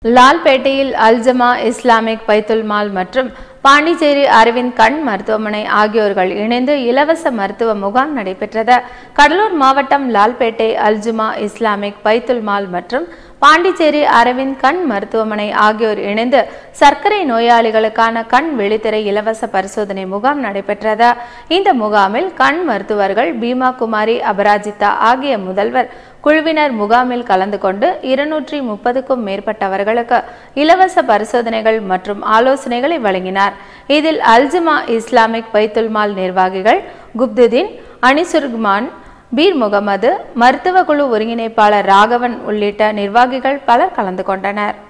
லால்பேட்டையில் அல்ஜமா Islamic Baitul Mal மற்றும் பாண்டிச்சேரி அரவிந்த் கண் மருத்துவமனை ஆகியோர்கள் இணைந்து இலவச மருத்துவ முகாம் நடைபெற்றது. கடலூர் மாவட்டம் லால்பேட்டை அல்ஜுமா இஸ்லாமிக் பைத்துல் மால் மற்றும் பாண்டிச்சேரி அரவிந்த் கண் மருத்துவமனை ஆகியோர் இணைந்து சர்க்கரை நோயாளிகளுக்கான கண் விழித்திரை இலவச பரிசோதனை முகாம் நடைபெற்றது. இந்த முகாமில் கண் மருத்துவர்கள் பீமா குமாரி, அபராஜிதா ஆகிய முதல்வர் குழுவினர் முகாமில் கலந்து கொண்டு 230க்கும் மேற்பட்டவர்களுக்கு இலவச பரிசோதனைகள் மற்றும் ஆலோசனைகளை வழங்கினார். இதில் அல்ஜுமா இஸ்லாமிக் பைத்துல் மால் நிர்வாகிகள் குப்துதீன், அனிசுர்மான், பீர் முகமது, மருத்துவ குழு ஒருங்கிணைப்பாளர் ராகவன் உள்ளிட்ட நிர்வாகிகள் பலர் கலந்து கொண்டனர்.